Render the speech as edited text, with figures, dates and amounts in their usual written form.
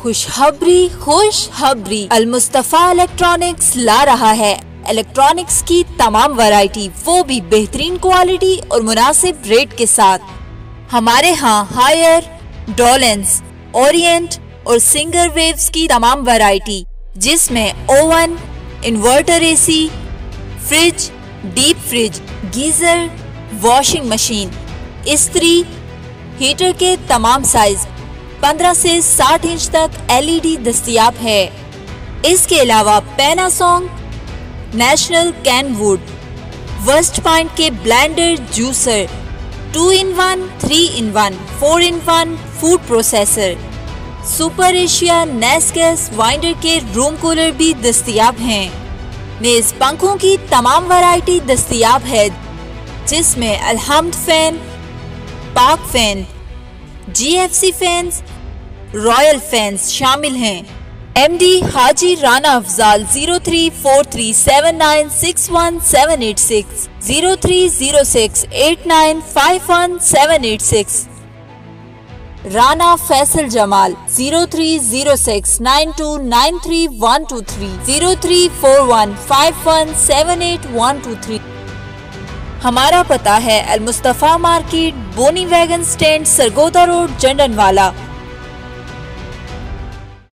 खुशखबरी अल मुस्तफा इलेक्ट्रॉनिक्स ला रहा है इलेक्ट्रॉनिक्स की तमाम वैरायटी, वो भी बेहतरीन क्वालिटी और मुनासिब रेट के साथ। हमारे यहाँ हायर, डोलेंस, ओरिएंट और सिंगर वेव्स की तमाम वैरायटी, जिसमें oven, inverter AC, fridge, deep fridge, geyser, washing machine, इस्त्री, हीटर के तमाम साइज 15 से 60 इंच तक एलईडी दस्तयाब है। इसके अलावा Panasonic, National Kenwood, West Point के blender, juicer, 2-in-1, 3-in-1, 4-in-1 food processor, super Asia, नेस्केस, वाइंडर के रूम कूलर भी दस्तयाब हैं। मेज पंखों की तमाम वैरायटी दस्तयाब है, जिसमें Alhamd fan, Pak fan, GFC fans, royal fans शामिल हैं। एमडी हाजी राना अफजाल 0343796176, 030689517786। राना फैसल जमाल 030692932123, 034151782123। हमारा पता है अल मुस्तफा मार्केट, बोनी वैगन स्टैंड, सरगोदा रोड, जंडनवाला।